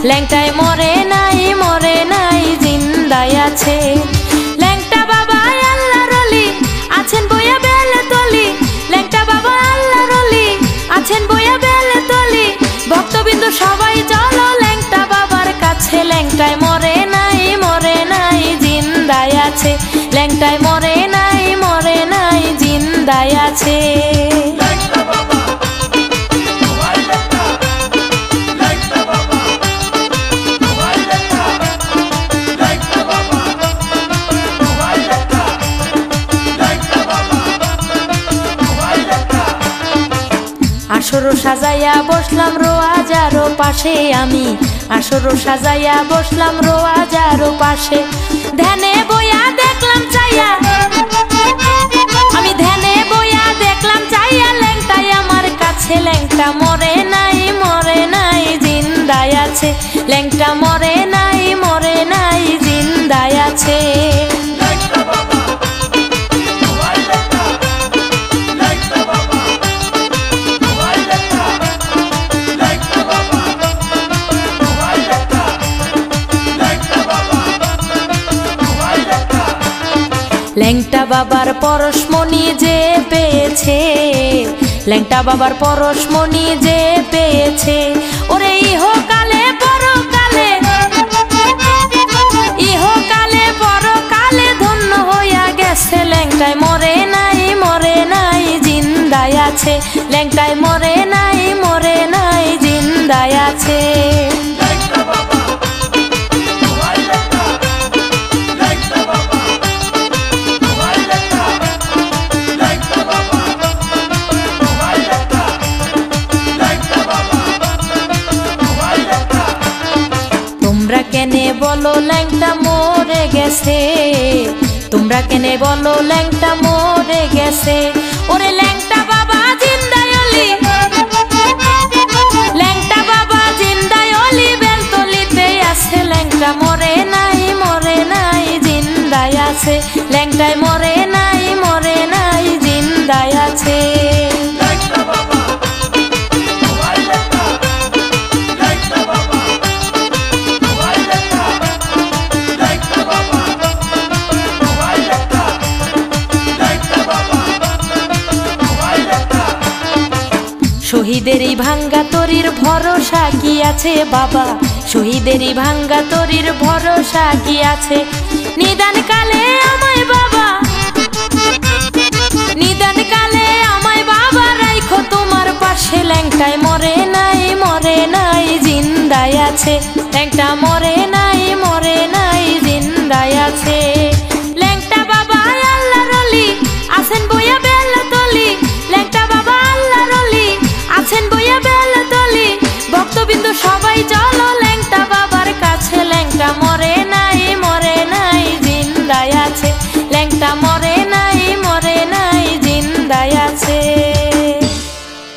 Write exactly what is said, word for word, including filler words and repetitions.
ল্যাংটায় মরে নাই মরে নাই জিন্দায় আছে। ল্যাংটা বাবা আল্লাহর ওলি আছেন বইয়া বেলে তলি, ল্যাংটা বাবা আল্লাহর ওলি আছেন বইয়া বেলে তলি, ভক্তবিন্দু সবাই চলো ল্যাংটা বাবার কাছে। ল্যাংটায় মরে নাই মরে নাই জিন্দায় আছে, ল্যাংটায় মরে নাই মরে নাই জিন্দায় আছে। আসর সাজাইয়া বসলাম রোয়াজারো পাশে, আমি আসর সাজাইয়া বসলাম রোয়াজারো পাশে, ধ্যানে বইয়া দেখলাম চাইয়া, আমি ধ্যানে বইয়া দেখলাম চাইয়া, ল্যাংটাই আমার কাছে। ল্যাংটা মরে নাই মরে নাই জিন্দায় আছে, ল্যাংটা মরে নাই মরে নাই জিন্দায় আছে। ল্যাংটা বাবার পরশমণি যে পেয়েছে, ল্যাংটা বাবার পরশমণি যে পেয়েছে, ওরে ইহকালে পরকালে, ইহকালে পরকালে ধন্য হইয়া গেছে। ল্যাংটায় মরে নাই মরে নাই জিন্দায় আছে, ল্যাংটায় মরে নাই মরে নাই জিন্দায় আছে। তোমরা কেনে বলো ল্যাংটা মরে গেছে, তোমরা কেনে বলো ল্যাংটা মরে গেছে, ওরে ল্যাংটা বাবা জিন্দায় ওলি, ল্যাংটা বাবা জিন্দায় ওলি বেলতলিতে আছে। ল্যাংটা মরে নাই মরে নাই জিন্দায় আছে, ল্যাংটায় মরে নাই মরে নাই জিন্দায় আছে। শহীদেরই ভাঙ্গা তরির ভরসা কি আছে বাবা, শহীদেরই ভাঙ্গা তরির ভরসা কি আছে। নিদান কালে আমায় বাবা, নিদান কালে আমায় বাবা রাইখো তোমার পাশে। ল্যাংটায় মরে নাই মরে নাই জিন্দায় আছে, ল্যাংটা মরে নাই মরে নাই জিন্দায় আছে। ল্যাংটা বাবা আল্লাহর ওলি আছেন বইয়া বেলে তলি, ল্যাংটা বাবা আল্লাহর ওলি আছেন বইয়া বেলে তলি, ভক্তবিন্দু সবাই চলো ল্যাংটা বাবার কাছে। ল্যাংটা মরে নাই মরে নাই জিন্দায় আছে, ল্যাংটা মরে নাই